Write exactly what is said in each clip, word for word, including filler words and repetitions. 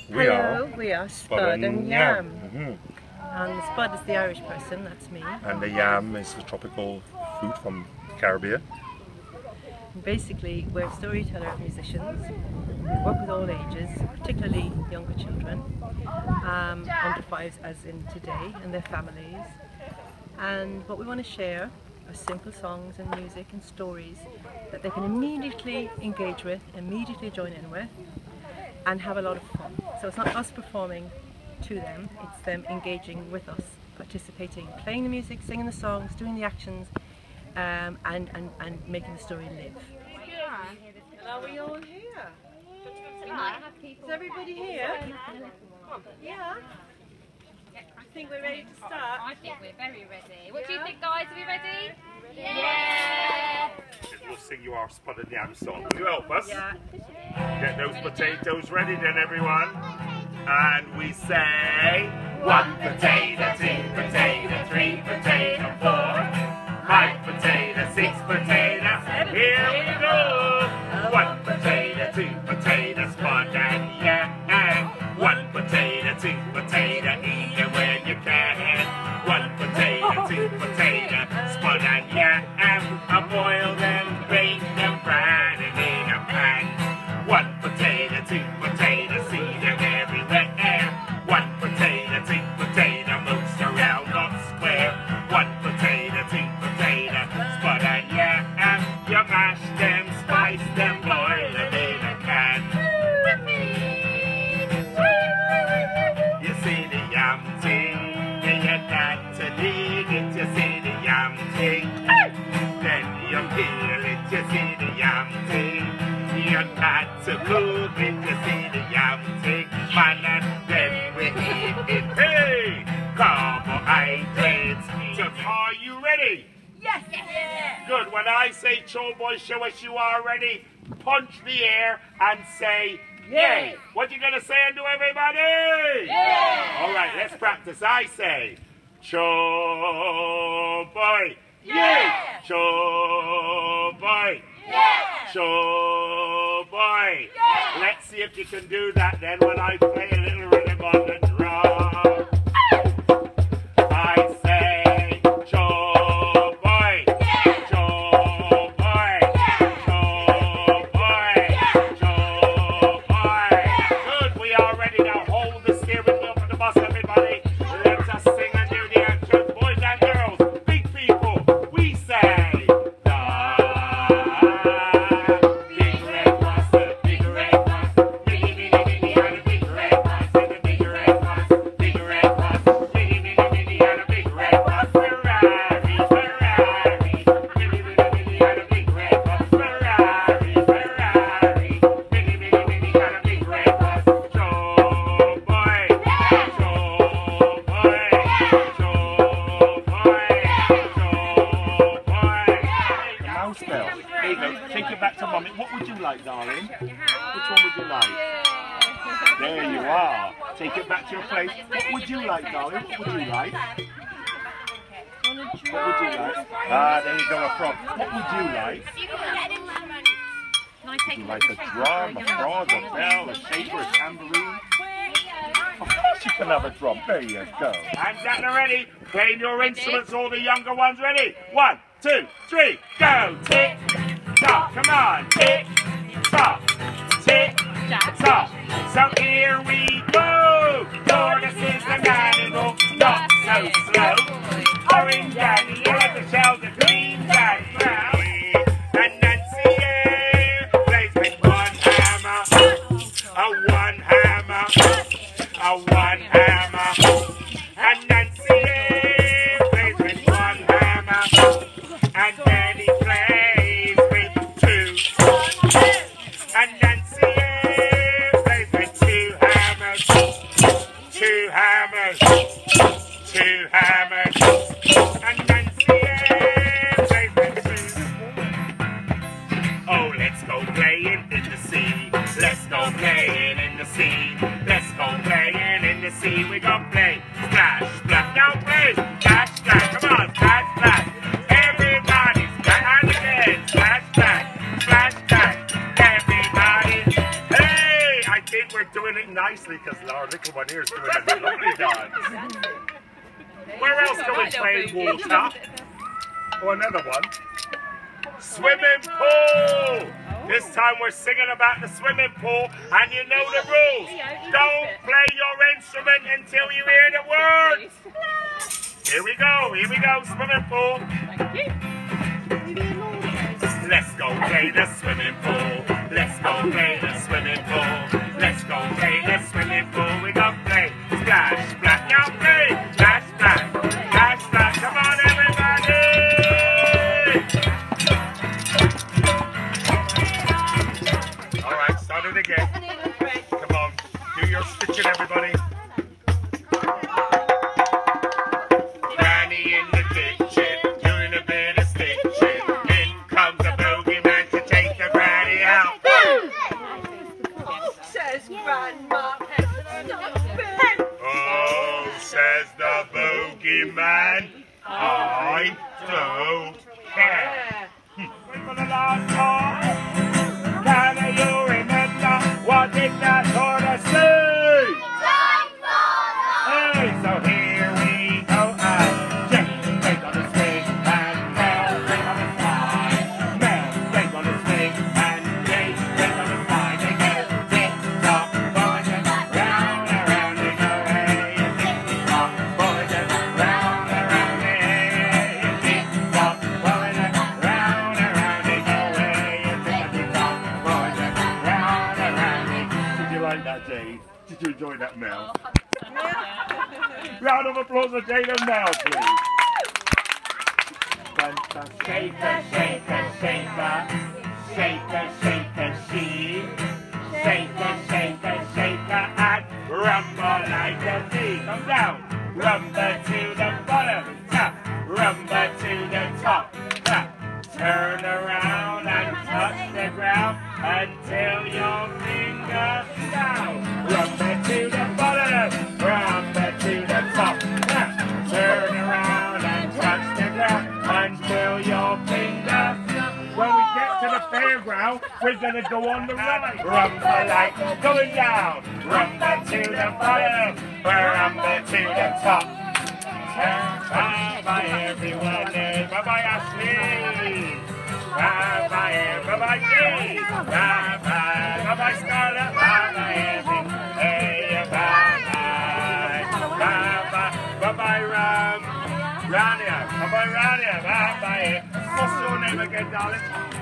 We Hello, are we are Spud Spud and Yam. Mm-hmm. And Spud is the Irish person, that's me. And the yam is the tropical food from the Caribbean. Basically, we're storyteller musicians. We work with all ages, particularly younger children, um, under fives as in today, and their families. And what we want to share are simple songs and music and stories that they can immediately engage with, immediately join in with, and have a lot of fun. So it's not us performing to them, it's them engaging with us, participating, playing the music, singing the songs, doing the actions, um, and, and, and making the story live. Are we all here? Is everybody here? Yeah? I think we're ready to start. I think we're very ready. What yeah. do you think, guys? Are we ready? Yeah! We'll sing you our Spud and Yam song. Can you help us? Yeah. Get those potatoes ready then, everyone. And we say, one potato, two potato, three potato, four, five potato, six potato. Here we go. One potato, two potato, Spud and Yam. One potato, two potato, eat it when you can. One potato, two potato, Spud and Yam. I boil them, bake them, fry them in a pan. One potato, two potato, see them everywhere. One potato, two potato, moves around on square. One potato, two potato, Spud and Yam. You mash them, spice them, boil them in a can. You see the yam ting, you got to dig it. You see the yam ting, then you peel it. You see the yam ting, you got to cook it. You see the yam ting, man, and then we eat it. Hey, carbohydrates. So are you ready? Yes! Yes! Good. When I say Cho Boy, show us you are ready. Punch the air and say yay. What you gonna say and do, everybody? Yay! All right, let's practice. I say Cho Boy. Yay! Cho Boy. Yeah! Cho Boy. Yeah! Let's see if you can do that then when I play a little rhythm on the drum. I say Cho Boy. Yeah! Cho Boy. Yeah! Cho Boy. Yeah! Cho Boy. Good, we are ready now. Hold the steering wheel for the bus, everybody. Let us sing and do the actions. Boys and girls, big people, we say da. Big red bus, the big red bus. Biggie, biggie, biggie, and a big red bus. And a big red bus, big red bus. Biggie, biggie, biggie, and a big red bus. Ferrari, Ferrari. Biggie, biggie, biggie, and a big red bus. Ferrari, Ferrari. Biggie, biggie, biggie, and a big red bus. Cho Boy. Cho Boy. Cho Boy. Cho Boy. Mouse bell. There you go. Take it back to Mummy. What would you like, darling? Which one would you like? There you are. Take it back to your place. What would you like, darling? What would you like? What would you like? Ah, there you go, a frog. What would you like? Would you like a drum, a frog, a bell, a shaker, a tambourine? Of course you can have a drum. There you go. Hands out and ready. Playing your instruments, all the younger ones ready. One, two, three, go. Tick, tock, come on. Tick, tock, tick, tock. So here we go. Tortoise is the animal, not so slow. Orange and yellow shells, the green and brown. And Nancy here plays with one hammer, a one hammer, a one hammer. And Nancy here plays with one hammer, and then he plays with two. And Nancy here plays with two hammers, two hammers, two hammers. because our little one here is doing a lovely dance. Where else can we play water? Oh, another one. Swimming pool! This time we're singing about the swimming pool, and you know the rules. Don't play your instrument until you hear the words. Here we go, here we go, swimming pool. Let's go play the swimming pool. Let's go play the swimming pool. Let's go play the swimming pool. We go play splash, splash, now play splash, splash, splash, splash. Come on, everybody! All right, start it again. Come on, do your stitching, everybody. Granny in the kitchen, doing a bit of stitching. In comes the bogeyman to take the granny out. Says Grandma. Oh, says the bogeyman, I don't care. For the last time, can you remember what did that order say? Hey, so here we go, and Jake, Jake on the swing, and Mel, Jake on the slide. Mel, Jake on the swing, and Jake, Jake on the slide. They go tick-tock, boys, and round and round they go, hey, and tick-tock, boys, and round and round they, hey, and tick-tock, boys, and round and round they go, hey, and tick-tock, boys, and round and round they go. Did you like that, Jade? Did you enjoy that, Mel? Round of applause for Jade and Mel, please. Fantastic. Shaker, shaker, shaker, shaker, shaker, she. Shaker, shaker, shaker, and rumble like a bee. Come down. Rumble to the bottom, tap. Rumble to the top, tap. Turn around and touch the ground until your fingers down. Rumble to the bottom, rumble to the top, tap. Turn around and touch the ground until your fingers down. When we get to the fairground, we're going to go on the right. Rumble like going down. Rumble to the bottom, rumble to the top. Bye bye everyone. Bye bye Ashley. Bye bye. Bye bye Jade. Bye bye. Bye bye Scarlett. Bye bye everyone. Hey, bye bye. Bye bye. Bye bye Ram. Rania. Bye bye Rania. Bye bye. What's your name again, darling?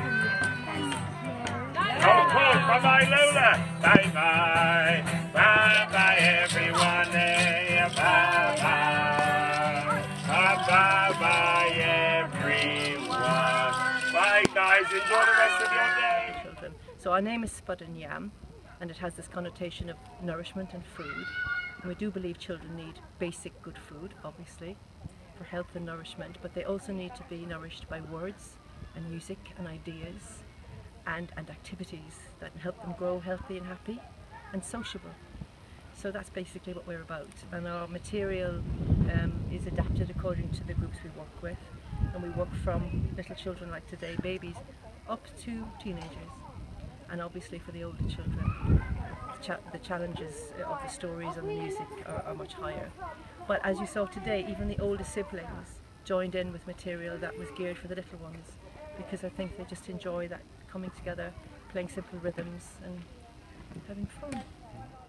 Oh, cool. Bye bye Lola. Bye bye. Bye bye everyone. Hey, bye bye. Bye bye everyone. Bye guys, enjoy the rest of your day. Children. So our name is Spud and Yam, and it has this connotation of nourishment and food. And we do believe children need basic good food, obviously, for health and nourishment, but they also need to be nourished by words and music and ideas and, and activities that help them grow healthy and happy and sociable. So that's basically what we're about, and our material um, is adapted according to the groups we work with, and we work from little children like today, babies, up to teenagers, and obviously for the older children the, cha the challenges of the stories and the music are, are much higher. But as you saw today, even the older siblings joined in with material that was geared for the little ones, because I think they just enjoy that coming together, playing simple rhythms and having fun.